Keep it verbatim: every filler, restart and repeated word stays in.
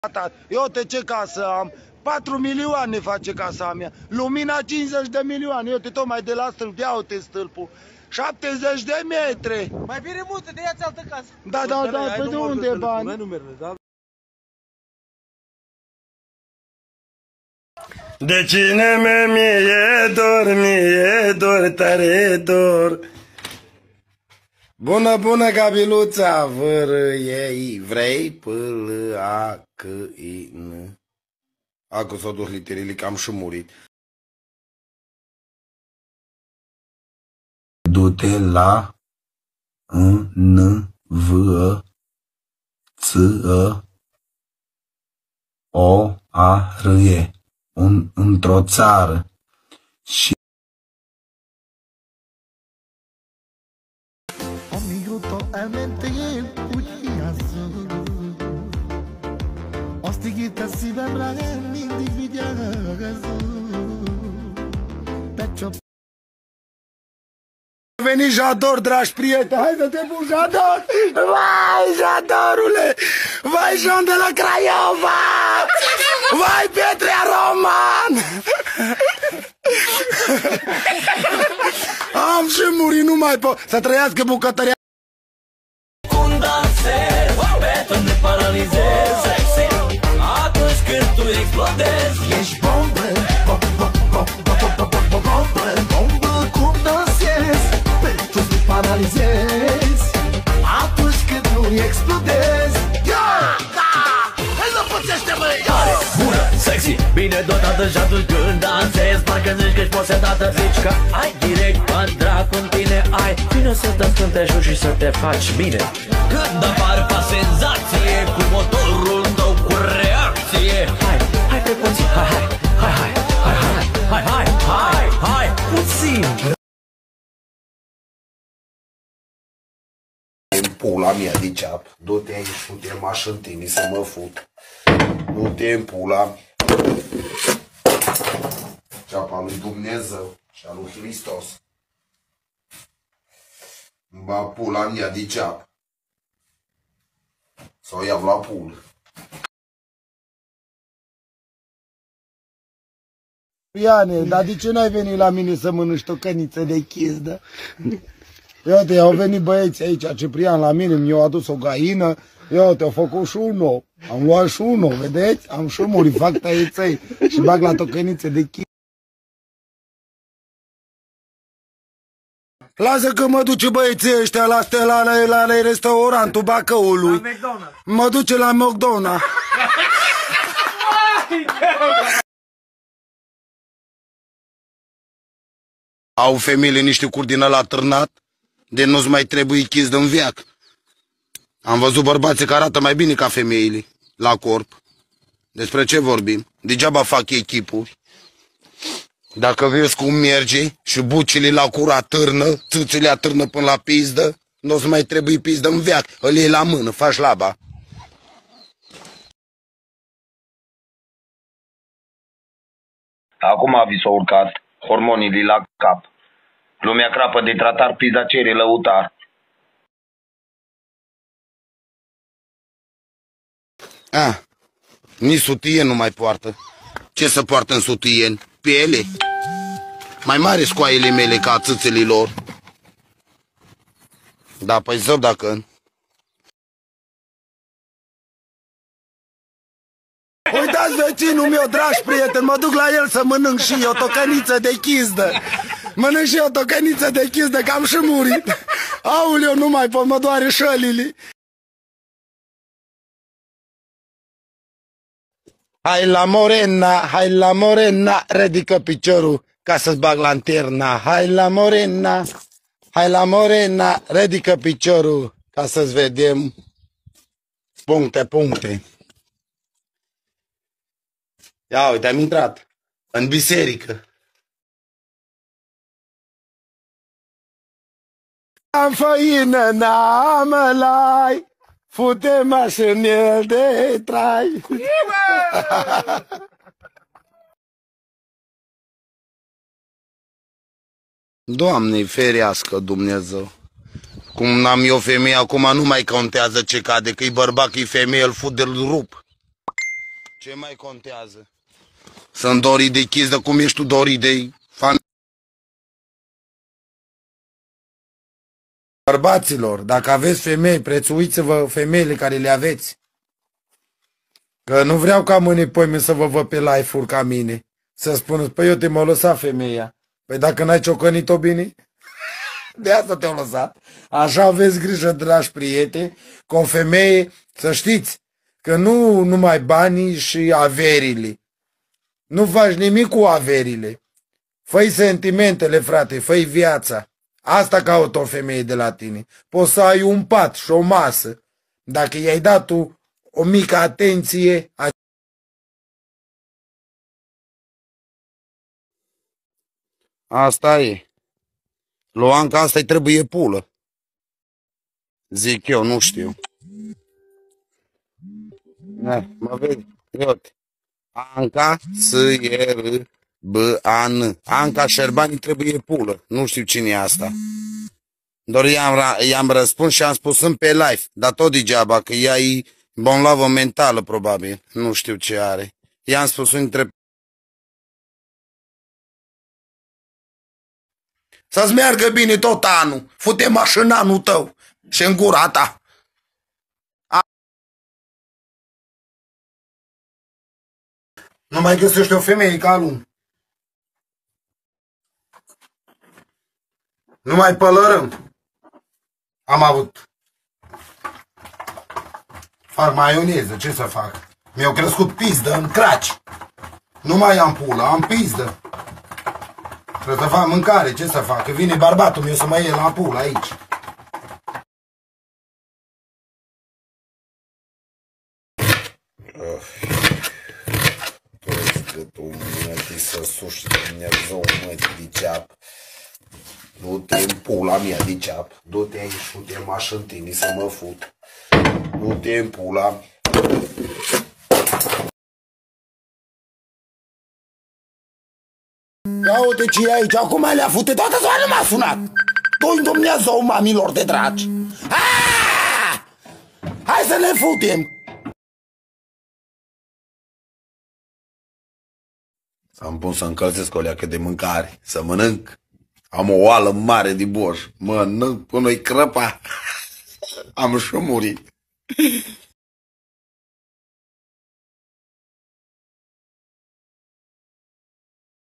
Eu te ce casă am? patru milioane face casa mea. Lumina cincizeci de milioane. Eu te tocmai de la stâlp. Ia uite stâlpul. șaptezeci de metri. Mai bine mută, de ia-ți altă casă. Da, da, da, pe de unde e bani? De cine mi-e dor, mi-e dor, tare dor. Bună, bună, Gabiluța, vârâiei, vrei, pâlă, a, c, i, n. A, că s-o dus literele, că am și murit. Du-te la N, V, C, O, A, R, E. Într-o țară. Și un minuto a mente pugliazzo Ostighita si verrà individuato Perciò veni Jador, dragi prieteni, hai să te pun Jador! Vai, Jadorule! Vai, Jean de la Craiova! Vai, Petrea Roman! Am și murit, nu mai pot! Să trăiască bucătăria! Cum dansezi, pe ne paralizezi sexy atunci când tu explodezi. Ești bombă, bombă, bombă, bombă, bombă, bombă, cum dansezi, pentru te paralizezi atunci când nu explodezi. Tare, bună, sexy, bine dotată și atunci când dansezi parcă zici că-și posedată. Zici că ai direct ca dracu în tine ai. Vino să dăm scânteșul și să te faci bine. Când apar pa senzație cu motorul tău cu reacție. Hai, hai pe puțin, hai, hai, hai, hai, hai, hai, hai, hai, hai, hai, puțin. Pula mea de ceap, du-te aici, fute m-aș în tine să mă fut. Du-te în pula mea. Ceapa lui Dumnezeu și a lui Hristos. Ba pula mea de ceap. Să o iau la pulă. Iane, dar de ce n-ai venit la mine să mănânci o căniță de chizdă? Iată, au venit băieții aici, Ciprian, la mine, mi-au adus o gaină, iată, au făcut și un ou, am luat și un ou, vedeți? Am și murit, fac tăieței și bag la tocănițe de chi. Lasă că mă duce băieții ăștia la Stella, la, la, la restaurantul Bacăului. McDonald's. Mă duce la McDonald's. Au femeile niște cur din ăla târnat, de nu-ți mai trebuie chizdă în veac. Am văzut bărbații care arată mai bine ca femeile, la corp. Despre ce vorbim? Degeaba fac echipuri. Dacă vezi cum merge și bucile la cura târnă, țâțile atârnă până la pizdă, nu-ți mai trebuie pizdă în veac, îl iei la mână, faci laba. Acum vi s-a urcat hormonii la cap. Lumea crapă de tratar pizza cere lăutar. Ah, nici sutien nu mai poartă. Ce să poartă în sutien? Piele? Mai mare scoaiele mele ca țâțele lor. Da, păi zău dacă... Uitați vecinul meu, dragi prieteni, mă duc la el să mănânc și eu tocăniță de chizdă. Mănânc și eu tocăniță de chizdă, că am și murit. Aoleu, nu mai pot, mă doare șălile. Hai la morena, hai la morena, ridică piciorul ca să-ți bag lanterna. Hai la morena, hai la morena, ridică piciorul ca să-ți vedem puncte, puncte. Ia uite, am intrat în biserică. Am făină, n-am lai, fute-mă și în el de trai. Doamne, ferească Dumnezeu. Cum n-am eu femeie, acum nu mai contează ce cade, că-i bărbat, că-i femeie, îl fut de-l rup. Ce mai contează? Sunt dorit de chizdă cum ești tu dorit de familie. Bărbaților, dacă aveți femei, prețuiți-vă femeile care le aveți. Că nu vreau ca mâine poime să vă văd pe live-uri ca mine. Să spuneți, păi eu te m-a lăsat femeia. Păi dacă n-ai ciocănit-o bine, de asta te-au lăsat. Așa aveți grijă, dragi prieteni, că o femeie, să știți, că nu numai banii și averile. Nu faci nimic cu averile. Fă-i sentimentele, frate, fă-i viața. Asta caută o femeie de la tine. Poți să ai un pat și o masă. Dacă i-ai dat tu o mică atenție... Asta e. Luanca asta-i trebuie pulă. Zic eu, nu știu. Ne, mă vezi? Iute. Anca, S, E, R, B, A, N. Anca Șerbani trebuie pulă. Nu știu cine e asta. Doar i-am răspuns și am spus sunt pe live. Dar tot degeaba, că ea e bonlavă mentală, probabil. Nu știu ce are. I-am spus între... Să-ți meargă bine tot anul. Fute mașina anul tău și în gura ta. A... Nu mai găsești o femeie ca lui. Nu mai pălărăm. Am avut. Fac maioneză, ce să fac? Mi-au crescut pizdă în craci. Nu mai am pulă, am pizdă. Trebuie să fac mâncare, ce să fac? Că vine bărbatul meu să mă iei la pulă aici. Tu mătii să suși Dumnezeu, mătii de ceap. Du-te în pula mea de ceap. Du-te aici, fute m-aș în tine să mă fut. Du-te în pula mea. Ia uite ce e aici, acum le-a fute, toată ziua nu m-a sunat. Du-i Dumnezeu, mamilor de dragi. Aaaa! Hai să ne futem. S-am pus să încălzesc o leacă de mâncare, să mănânc. Am o oală mare de borș, mănânc până-i crăpa. Am și murit.